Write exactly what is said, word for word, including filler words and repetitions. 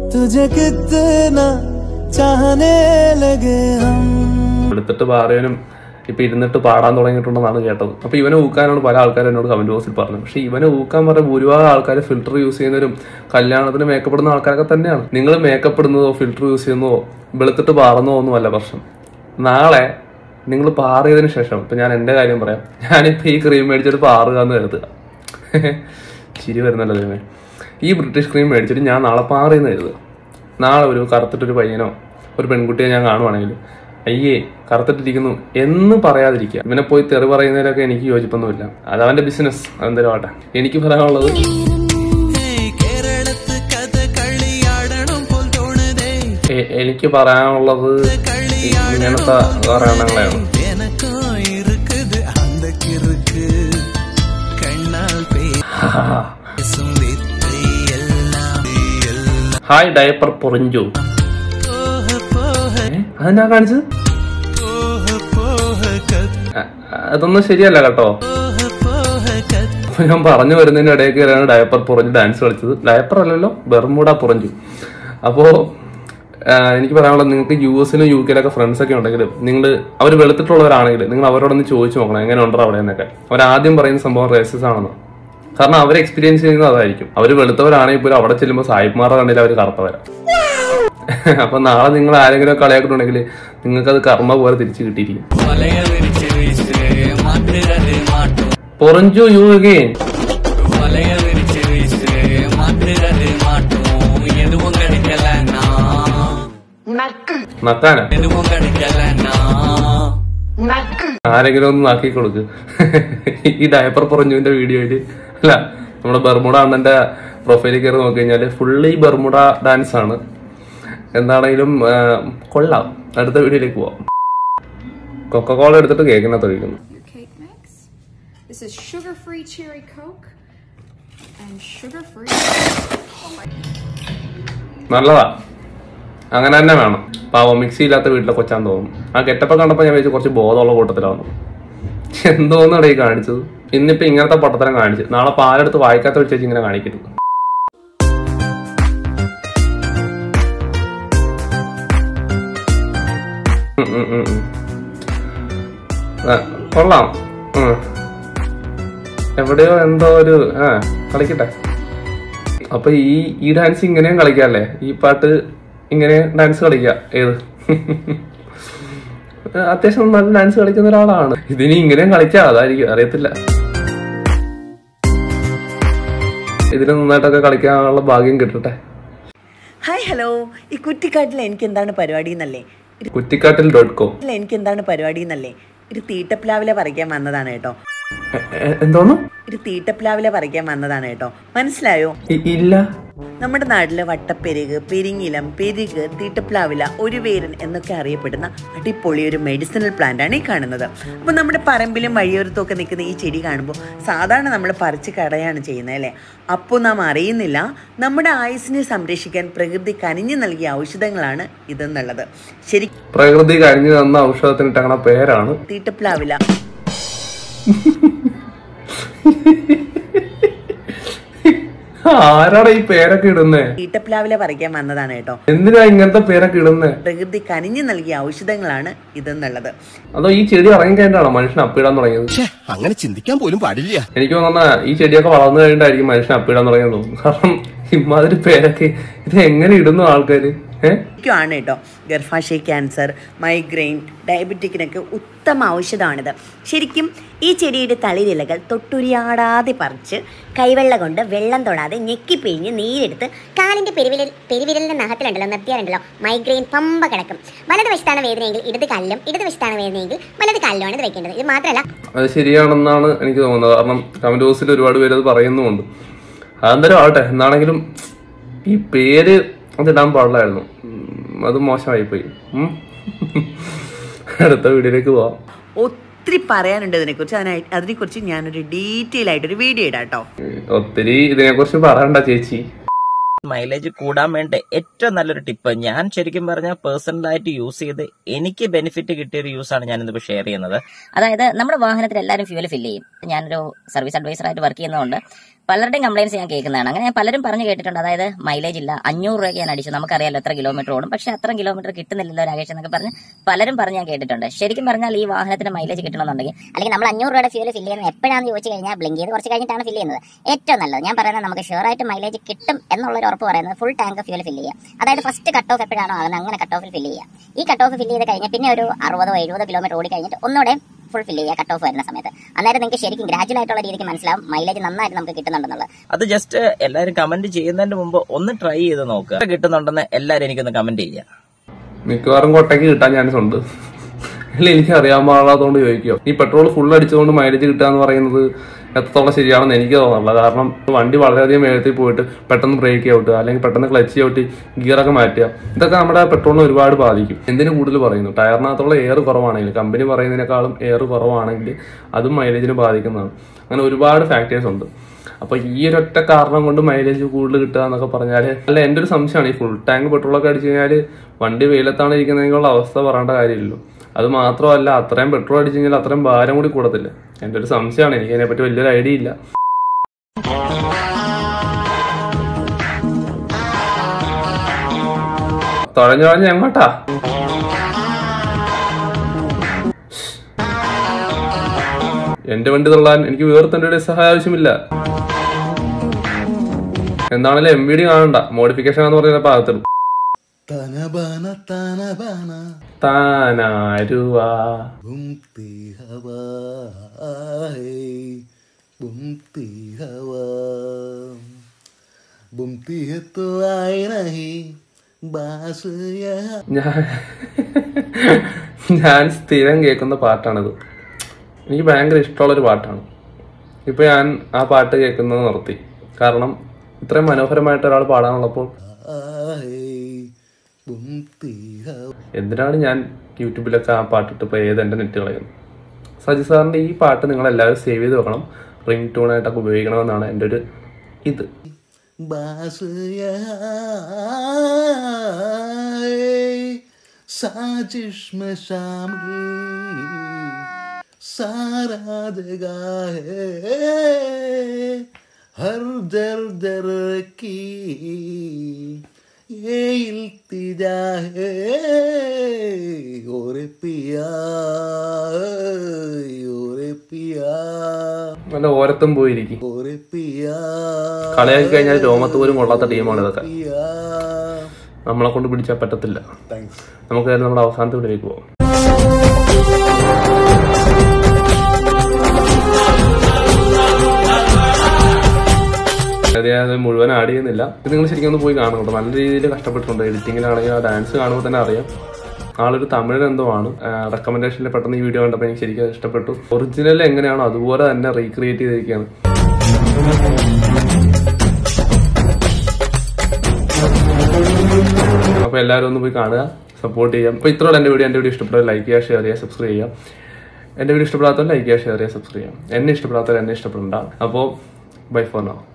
तुझे कितना चाहने लगे हम എടുത്തിട്ട് പറയാനും ഇപ്പൊ ഇരുന്നിട്ട് പാടാൻ തുടങ്ങിയിട്ടുണ്ടെന്നാണ് കേട്ടത്. അപ്പൊ ഇവനെ ഊക്കാനാണ് പല ആൾക്കാരും എന്നോട് കമന്റ് ബോക്സിൽ പറഞ്ഞത്. പക്ഷെ ഇവനെ ഊക്കാൻ പറഞ്ഞ ഭൂരിഭാഗം ആൾക്കാർ ഫിൽറ്റർ യൂസ് ചെയ്യുന്നവരും കല്യാണത്തിന് മേക്കപ്പ് ഇടുന്ന ആൾക്കാരൊക്കെ തന്നെയാണ്. നിങ്ങൾ മേക്കപ്പ് ഇടുന്നതോ ഫിൽറ്റർ യൂസ് ചെയ്യുന്നതോ വെളുത്തിട്ട് പാറുന്നതോ ഒന്നുമല്ല പ്രശ്നം. നാളെ നിങ്ങൾ പാറിയതിനു ശേഷം ഇപ്പൊ ഞാൻ എന്റെ കാര്യം പറയാം. ഞാനിപ്പോ ഈ ക്രീം മേടിച്ചിട്ട് പാറുക എന്ന് കരുതുക. ചിരി വരുന്നല്ലോ ദൈവമേ. ഈ ബ്രിട്ടീഷ് ക്രീം മേടിച്ചിട്ട് ഞാൻ നാളെ പാറിയെന്ന് കരുതുക. നാളെ ഒരു കറുത്തിട്ടൊരു പയ്യനോ ഒരു പെൺകുട്ടിയെ ഞാൻ കാണുവാണെങ്കിൽ അയ്യേ കറുത്തിട്ടിരിക്കുന്നു എന്ന് പറയാതിരിക്കുക. ഇവനെ പോയി തെറി പറയുന്നതിലൊക്കെ എനിക്ക് യോജിപ്പൊന്നുമില്ല. അത് അവന്റെ ബിസിനസ്, അതെന്തായാലും ആട്ടെ. എനിക്ക് പറയാനുള്ളത് എനിക്ക് പറയാനുള്ളത് ഇങ്ങനത്തെ കാരണങ്ങളാണ്. Hi diaper Porinju. അതെന്നാ കാണിച്ചത്? അതൊന്നും ശരിയല്ല കേട്ടോ. അപ്പൊ ഞാൻ പറഞ്ഞു വരുന്നതിന്റെ ഇടയിൽ കയറിയാണ് ഡയപ്പർ പൊറിഞ്ചു ഡാൻസ് കളിച്ചത്. ഡയപ്പർ അല്ലല്ലോ, ബെർമുഡ പൊറിഞ്ചു. അപ്പോ എനിക്ക് പറയാനുള്ളത്, നിങ്ങൾക്ക് യു എസിലും യു കെയിലൊക്കെ ഫ്രണ്ട്സ് ഒക്കെ ഉണ്ടെങ്കിൽ നിങ്ങൾ അവർ വെളുത്തിട്ടുള്ളവരാണെങ്കിൽ നിങ്ങൾ അവരോടൊന്ന് ചോദിച്ചു നോക്കണം എങ്ങനെ ഉണ്ടോ അവിടെ എന്നൊക്കെ. അവരാദ്യം പറയുന്ന സംഭവം റേസിസ് ആണെന്ന്. കാരണം അവർ എക്സ്പീരിയൻസ് ചെയ്യുന്നത് അതായിരിക്കും. അവർ വെളുത്തവരാണെങ്കിൽ പോലും അവിടെ ചെല്ലുമ്പോൾ സായിപ്പ്മാരുടെ കണ്ടില്ല അവർ കറുത്തവരാ. അപ്പൊ നാളെ നിങ്ങൾ ആരെങ്കിലും കളിയാക്കിയിട്ടുണ്ടെങ്കിൽ നിങ്ങൾക്ക് അത് കർമ്മ പോലെ തിരിച്ചു കിട്ടിയിരിക്കും. Poranju you again. നക്കാന ആരെങ്കിലും ഒന്ന് നാക്കി കൊടുക്ക്. ഈ ഡയപ്പർ പൊറഞ്ചുവിന്റെ വീഡിയോയില് അല്ല, നമ്മുടെ ബർമുഡ അണ്ണന്റെ പ്രൊഫൈലിൽ കയറി നോക്കി കഴിഞ്ഞാല് ഫുള്ളി ബർമുഡ ഡാൻസ് ആണ്. എന്താണെങ്കിലും കൊള്ളാം. അടുത്ത വീഡിയോയിലേക്ക് പോവാം. കൊക്കക്കോള എടുത്തിട്ട് കേക്കിനകത്ത് ഒഴിക്കുന്നു. നല്ലതാ, അങ്ങനെ തന്നെ വേണം. പാവം മിക്സി ഇല്ലാത്ത വീട്ടിലെ കൊച്ചാൻ തോന്നും. ആ കെറ്റപ്പ് കണ്ടപ്പോ ഞാൻ വെച്ച് കുറച്ച് ബോധമുള്ള കൂട്ടത്തിലാണ്. എന്തോന്നാണ് ഈ കാണിച്ചത്? ഇന്നിപ്പോ ഇങ്ങനത്തെ പൊട്ടത്തരം കാണിച്ചു. നാളെ പാലെടുത്ത് വായിക്കാത്ത വെച്ച് ഇങ്ങനെ കാണിക്കരുത്. കൊള്ളാം. എവിടെയോ എന്തോ ഒരു ആ കളിക്കട്ടെ. അപ്പൊ ഈ ഈ ഡാൻസ് ഇങ്ങനെയും കളിക്കാല്ലേ? ഈ പാട്ട് ഇങ്ങനെ ഡാൻസ് കളിക്കാം. ഏത് അത്യാവശ്യം നല്ല ഡാൻസ് കളിക്കുന്ന ഒരാളാണ്. ഇതിനി ഇങ്ങനെയും കളിക്കാം, അതായിരിക്കും, അറിയത്തില്ല. ഇതിന് നന്നായിട്ടൊക്കെ കളിക്കാനുള്ള ഭാഗ്യം കിട്ടട്ടെ. Hi hello. ഈ കുറ്റിക്കാട്ടിൽ എനിക്ക് എന്താണ് പരിപാടി എന്നല്ലേ? കുറ്റിക്കാട്ടിൽ ഡോട്ട് കോം. എനിക്ക് എന്താണ് പരിപാടി എന്നല്ലേ? ഒരു തീട്ടപ്ലാവിലെ പറിക്കാൻ വന്നതാണ് കേട്ടോ. എന്തോന്നു? ഒരു തീട്ടപ്ലാവിലെ പറിക്കാൻ വന്നതാണ് കേട്ടോ. മനസ്സിലായോ? ഇല്ല. നമ്മുടെ നാട്ടില് വട്ടപ്പെരുക്, പെരിങ്ങിലം, പെരുക്, തീട്ടപ്ലാവില, ഒരു വേരൻ എന്നൊക്കെ അറിയപ്പെടുന്ന അടിപൊളി ഒരു മെഡിസിനൽ പ്ലാന്റ് ആണ് ഈ കാണുന്നത്. അപ്പൊ നമ്മുടെ പറമ്പിലും വഴിയോരത്തും ഒക്കെ നിൽക്കുന്ന ഈ ചെടി കാണുമ്പോൾ സാധാരണ നമ്മൾ പറിച്ച് കടയാണ് ചെയ്യുന്നത് അല്ലേ? അപ്പോൾ നാം അറിയുന്നില്ല നമ്മുടെ ആയുസ്സിനെ സംരക്ഷിക്കാൻ പ്രകൃതി കനിഞ്ഞു നൽകിയ ഔഷധങ്ങളാണ് ഇതെന്നുള്ളത്. ശരി, പ്രകൃതി കനിഞ്ഞു തന്ന ഔഷധത്തിന് പേരാണ് തീട്ടപ്ലാവില. ആരാടാ ഈ പേരൊക്കെ ഇടുന്നേ? തീട്ടപ്ലാവില പറിക്കാൻ വന്നതാണ് കേട്ടോ. എന്തിനാ ഇങ്ങനത്തെ പേരൊക്കെ ഇടുന്നേ? പ്രകൃതി കനിഞ്ഞു നൽകിയ ഔഷധങ്ങളാണ് ഇതെന്നുള്ളത്. അതോ ഈ ചെടി ഇറങ്ങി കഴിഞ്ഞാണോ മനുഷ്യൻ അപ്പിടാൻ തുടങ്ങിയത്? അങ്ങനെ ചിന്തിക്കാൻ പോലും പാടില്ല. എനിക്ക് തോന്നുന്ന ഈ ചെടിയൊക്കെ വളർന്നു കഴിഞ്ഞിട്ടായിരിക്കും മനുഷ്യൻ അപ്പിടാൻ തുടങ്ങിയത് തോന്നുന്നു. കാരണം ഇമാതിരി പേരൊക്കെ ഇത് എങ്ങനെ ഇടുന്നു ആൾക്കാര്? ആണ് കേട്ടോ. ഗർഭാശയ ക്യാൻസർ, മൈഗ്രെയിൻ, ഡയബറ്റിക്കിനൊക്കെ ഉത്തമ ഔഷധമാണിത്. ശരിക്കും ഈ ചെടിയുടെ തളിരിലകൾ തൊട്ടുരിയാടാതെ പറിച്ച് കൈവെള്ള കൊണ്ട് വെള്ളം തൊടാതെ ഞെക്കിപ്പിഴിഞ്ഞ് നീരെടുത്ത് കാലിൻ്റെ പെരുവിരൽ പെരുവിരലിൻ്റെ നഖത്തിലുണ്ടല്ലോ നിർത്തിയാലുണ്ടല്ലോ മൈഗ്രെയിൻ പമ്പ കിടക്കും. വലതുവശത്താണ് വേദനയെങ്കിൽ ഇടത് കാലിലും, ഇടതുവശത്താണ് വേദനയെങ്കിൽ വലത് കാലിലുമാണ് ഇത് വെക്കേണ്ടത്. ഇത് മാത്രമല്ല, അത് ശരിയാണെന്നാണ് എനിക്ക് തോന്നുന്നത്. കാരണം കമന്റ് ബോക്സിൽ ഒരുപാട് പേര് അത് പറയുന്നുമുണ്ട്. അതെന്തായാലും ആവട്ടെ. എന്നാണെങ്കിലും ഈ പേര് അതിടാൻ പാടില്ലായിരുന്നു. അത് മോശമായിപ്പോയി. അടുത്ത വീഡിയോയിലേക്ക് പോവാം. ഒത്തിരി പറയാനുണ്ട് ഇതിനെക്കുറിച്ച്. അതിനായി അതിനെക്കുറിച്ച് ഞാനൊരു ഡീറ്റെയിൽ ആയിട്ടൊരു വീഡിയോ ഇടാം കേട്ടോ. ഒത്തിരി ഇതിനെക്കുറിച്ച് പറയണ്ട ചേച്ചി. മൈലേജ് കൂടാൻ വേണ്ടി ഏറ്റവും നല്ലൊരു ടിപ്പ് ഞാൻ ശരിക്കും പറഞ്ഞാൽ പേഴ്സണലായിട്ട് യൂസ് ചെയ്ത് എനിക്ക് ബെനിഫിറ്റ് കിട്ടിയ ഒരു യൂസാണ് ഞാൻ ഇന്നിപ്പോൾ ഷെയർ ചെയ്യുന്നത്. അതായത് നമ്മുടെ വാഹനത്തിൽ എല്ലാവരും ഫ്യൂൽ ഫില്ല് ചെയ്യും. ഞാനൊരു സർവീസ് അഡ്വൈസറായിട്ട് വർക്ക് ചെയ്യുന്നതുകൊണ്ട് പലരുടെയും കംപ്ലയിൻസ് ഞാൻ കേൾക്കുന്നതാണ്. അങ്ങനെ ഞാൻ പലരും പറഞ്ഞു കേട്ടിട്ടുണ്ട്, അതായത് മൈലേജ് ഇല്ല, അഞ്ഞൂറ് രൂപയ്ക്ക് ഞാൻ അടിച്ചു, നമുക്കറിയാലോ എത്ര കിലോമീറ്റർ ഓടും, പക്ഷെ അത്ര കിലോമീറ്റർ കിട്ടുന്നില്ലല്ലോ രാകേഷ് എന്നൊക്കെ പറഞ്ഞ് പലരും പറഞ്ഞ് ഞാൻ കേട്ടിട്ടുണ്ട്. ശരിക്കും പറഞ്ഞാൽ ഈ വാഹനത്തിന് മൈലേജ് കിട്ടണമെന്നുണ്ടെങ്കിൽ, അല്ലെങ്കിൽ നമ്മൾ അഞ്ഞൂറ് രൂപയുടെ ഫ്യൂൽ ഫില്ല് ചെയ്യുന്നത് എപ്പോഴാണെന്ന് ചോദിച്ചു കഴിഞ്ഞാൽ ബ്ലിങ്ക് ചെയ്ത് കുറച്ച് കഴിഞ്ഞിട്ടാണ് ഫില്ല് ചെയ്യുന്നത്. ഏറ്റവും നല്ലത് ഞാൻ പറയുന്നത് നമുക്ക് ഷുവറായിട്ട് മൈലേജ് കിട്ടും എന്നുള്ളൊരു ഉറപ്പ് പറയുന്നത് ഫുൾ ടാങ്ക് ഫ്യൂൽ ഫില്ല് ചെയ്യുക. അതായത് ഫസ്റ്റ് കട്ട് ഓഫ് എപ്പോഴാണോ ആകുന്നത് അങ്ങനെ കട്ട് ഓഫിൽ ഫില്ല് ചെയ്യുക. ഈ കട്ട് ഓഫ് ഫില്ല് ചെയ്ത് കഴിഞ്ഞാൽ പിന്നെ ഒരു അറുപതോ എഴുപതോ കിലോമീറ്റർ ഓടി കഴിഞ്ഞിട്ട് ഒന്നുകൂടെ ഫുൾ ഫില്ല് ചെയ്യുക കട്ട് ഓഫ് വരുന്ന സമയത്ത്. അന്നേരം നിങ്ങൾക്ക് ശരിക്കും ഗ്രാജുവൽ ആയിട്ടുള്ള രീതിക്ക് മനസ്സിലാവും മൈലേജ് നന്നായിട്ട് നമുക്ക് കിട്ടുന്നുണ്ടെന്നുള്ളത്. അത് ജസ്റ്റ് എല്ലാവരും കമന്റ് ചെയ്യുന്നതിന് മുമ്പ് ഒന്ന് ട്രൈ ചെയ്ത് നോക്കുക. കിട്ടുന്നുണ്ടെന്ന് എല്ലാവരും എനിക്കൊന്ന് കമന്റ് ചെയ്യുക. മിക്കവാറും കൊട്ടയ്ക്ക് കിട്ടാൻ ചാൻസ് ഉണ്ട്. അല്ല, എനിക്ക് അറിയാൻ പാടാത്തതുകൊണ്ട് ചോദിക്കുക, ഈ പെട്രോൾ ഫുൾ അടിച്ചുകൊണ്ട് മൈലേജ് കിട്ടുക എന്ന് പറയുന്നത് എത്രത്തോളം ശരിയാണെന്ന് എനിക്ക് തോന്നുന്നില്ല. കാരണം വണ്ടി വളരെയധികം വേഗത്തിൽ പോയിട്ട് പെട്ടെന്ന് ബ്രേക്ക് ഔട്ടുക, അല്ലെങ്കിൽ പെട്ടെന്ന് ക്ലച്ച് ഔട്ടി ഗിയറൊക്കെ മാറ്റുക, ഇതൊക്കെ നമ്മുടെ പെട്രോളിനെ ഒരുപാട് ബാധിക്കും. എന്തിനു കൂടുതൽ പറയുന്നു, ടയറിനകത്തുള്ള എയർ കുറവാണെങ്കിൽ, കമ്പനി പറയുന്നതിനേക്കാളും എയർ കുറവാണെങ്കിൽ അതും മൈലേജിനെ ബാധിക്കുന്നതാണ്. അങ്ങനെ ഒരുപാട് ഫാക്ടേഴ്സ് ഉണ്ട്. അപ്പൊ ഈ ഒരൊറ്റ കാരണം കൊണ്ട് മൈലേജ് കൂടുതൽ കിട്ടുക എന്നൊക്കെ പറഞ്ഞാല്, അല്ല, എന്റെ ഒരു സംശയമാണ്, ഈ ഫുൾ ടാങ്ക് പെട്രോളൊക്കെ അടിച്ചു കഴിഞ്ഞാൽ വണ്ടി വെയിലത്താണ് ഇരിക്കുന്നതിനുള്ള അവസ്ഥ പറയേണ്ട കാര്യമില്ലല്ലോ. അത് മാത്രമല്ല, അത്രയും പെട്രോൾ അടിച്ചു കഴിഞ്ഞാൽ അത്രയും ഭാരം കൂടി കൂടത്തില്ല. എന്റെ ഒരു സംശയമാണ്, എനിക്ക് അതിനെപ്പറ്റി വലിയൊരു ഐഡിയ ഇല്ല. തുഴഞ്ഞു തുഴഞ്ഞ് എങ്ങോട്ടാ? എന്റെ വണ്ടി തള്ളാൻ എനിക്ക് വേർത്തന്റെ സഹായം ആവശ്യമില്ല. എന്താണല്ലോ എം വി ഡി കാണണ്ട, മോഡിഫിക്കേഷൻ എന്ന് പറഞ്ഞ ഭാഗത്തുള്ളൂ. താനാരുവാ ഞാൻ സ്ഥിരം കേൾക്കുന്ന പാട്ടാണിത്. എനിക്ക് ഭയങ്കര ഇഷ്ടമുള്ളൊരു പാട്ടാണ്. ഇപ്പൊ ഞാൻ ആ പാട്ട് കേൾക്കുന്നത് നിർത്തി. കാരണം ഇത്രയും മനോഹരമായിട്ട് ഒരാൾ പാടാനുള്ളപ്പോൾ എന്തിനാണ് ഞാൻ യൂട്യൂബിലൊക്കെ ആ പാട്ടിട്ട് ഇപ്പോൾ ഏത് എൻ്റെ നെറ്റ് കളയുന്നത്. സജി സാറിന്റെ ഈ പാട്ട് നിങ്ങൾ എല്ലാവരും സേവ് ചെയ്ത് വെക്കണം, റിംഗ് ടൂണായിട്ടൊക്കെ ഉപയോഗിക്കണമെന്നാണ് എൻ്റെ ഒരു ഇത്. हर दर दर की ये इल्तिजा है ओरे पिया ओरे पिया. നല്ല ഓരത്തും പോയിരിക്കും. ओरे पिया കളയാക്കി കഴിഞ്ഞാൽ രോമത്ത് പോലും കൊള്ളാത്ത ടീമാണ് ഇതൊക്കെ. നമ്മളെ കൊണ്ട് പിടിച്ചാൽ പറ്റത്തില്ല. നമുക്ക് നമ്മുടെ അവസാനത്തെ വീട്ടിലേക്ക് പോകാം. അത് മുഴുവൻ ആഡ് ചെയ്യുന്നില്ല. ഇത് നിങ്ങൾ ശരിക്കും ഒന്ന് പോയി കാണും കേട്ടോ. നല്ല രീതിയിൽ കഷ്ടപ്പെട്ടിട്ടുണ്ട്. എഡിറ്റിങ്ങിലാണെങ്കിൽ ആ ഡാൻസ് കാണുമ്പോൾ തന്നെ അറിയാം ആളൊരു തമിഴ് എന്തോ ആണ്. റെക്കമെൻഡേഷനിൽ പെട്ടെന്ന് ഈ വീഡിയോ കണ്ടപ്പോൾ എനിക്ക് ശരിക്കും ഇഷ്ടപ്പെട്ടു. ഒറിജിനൽ എങ്ങനെയാണോ അതുപോലെ തന്നെ റീക്രിയേറ്റ് ചെയ്തിരിക്കുകയാണ്. അപ്പോൾ എല്ലാവരും ഒന്ന് പോയി കാണുക, സപ്പോർട്ട് ചെയ്യാം. അപ്പോൾ ഇത്രയുള്ള എൻ്റെ വീഡിയോ. എൻ്റെ വീഡിയോ ഇഷ്ടപ്പെട്ടവർ ലൈക്ക് ചെയ്യുക, ഷെയർ ചെയ്യുക, സബ്സ്ക്രൈബ് ചെയ്യാം. എൻ്റെ വീഡിയോ ഇഷ്ടപ്പെടാത്തവർ ലൈക്ക് ചെയ്യുക, ഷെയർ ചെയ്യുക, സബ്സ്ക്രൈബ് ചെയ്യാം. എന്നെ ഇഷ്ടപ്പെടാത്തവർ എന്നെ ഇഷ്ടപ്പെടണ്ട. അപ്പോൾ ബൈ ഫോർ നൗ.